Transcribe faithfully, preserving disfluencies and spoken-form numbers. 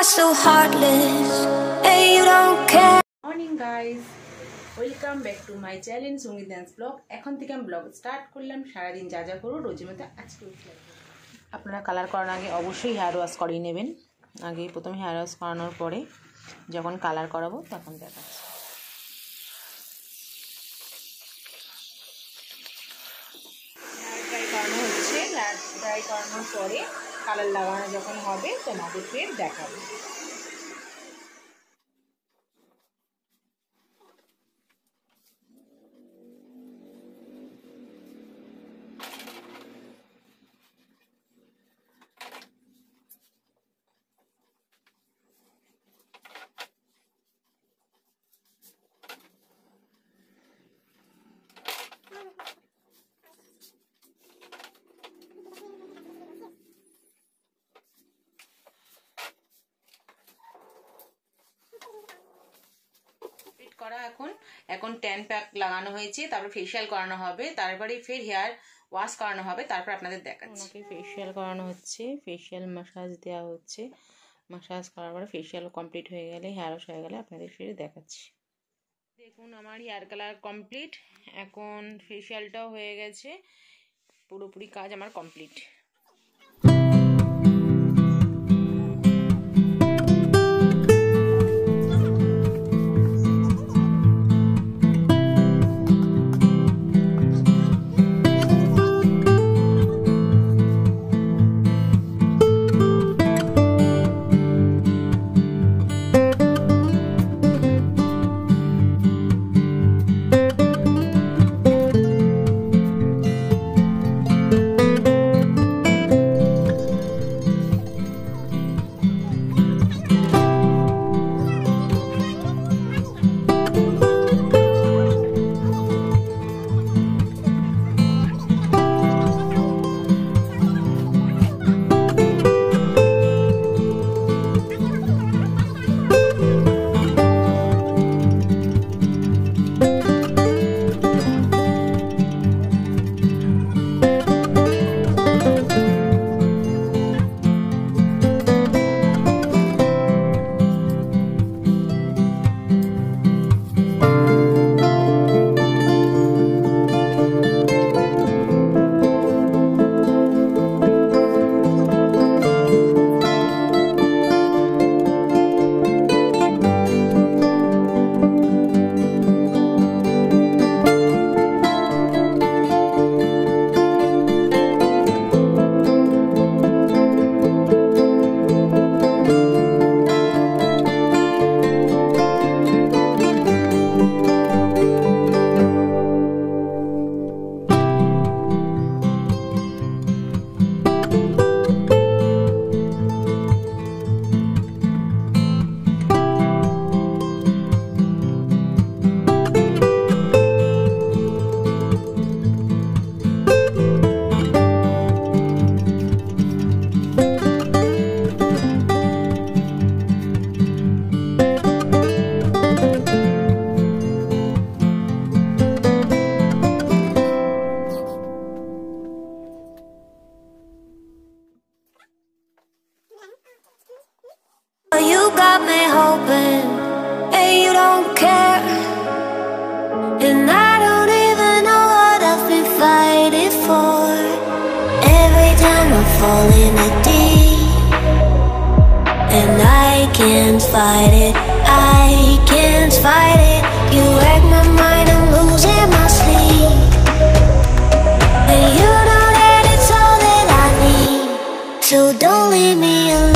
so heartless. Hey, you don't care. Morning guys, welcome back to my channel Songit Dance Vlog. এখন থেকে আমি blog start করলাম। সারা দিন যা যা করব রোজের মতো আজকে আপনারা কালার করার আগে অবশ্যই হেয়ার ওয়াশ করিয়ে নেবেন। আগে প্রথমে হেয়ার ওয়াশ করানোর পরে যখন কালার করাবো তখন দেখাচ্ছি। হেয়ার ড্রাই করানো হচ্ছে, হেয়ার ড্রাই করানোর পরে কালার লাগানো যখন হবে তোমাদের ফের দেখাবো। করা এখন এখন টেন প্যাক লাগানো হয়েছে, তারপর ফেশিয়াল করানো হবে, তারপরে ফের হেয়ার ওয়াশ করানো হবে, তারপর আপনাদের দেখাচ্ছি। ওনাকে ফেশিয়াল করানো হচ্ছে, ফেশিয়াল ম্যাসাজ দেওয়া হচ্ছে। ম্যাসাজ করার পরে ফেশিয়াল কমপ্লিট হয়ে গেলে, হেয়ার ওয়াশ হয়ে গেলে আপনাদের ফের দেখাচ্ছি। দেখুন আমার হেয়ার কালার কমপ্লিট, এখন ফেশিয়ালটাও হয়ে গেছে, পুরোপুরি কাজ আমার complete. You got me hoping, hey, you don't care. And I don't even know what I've been fighting for. Every time I fall in a deep, and I can't fight it, I can't fight it. You wreck my mind, I'm losing my sleep. And you know that it's all that I need, so don't leave me alone.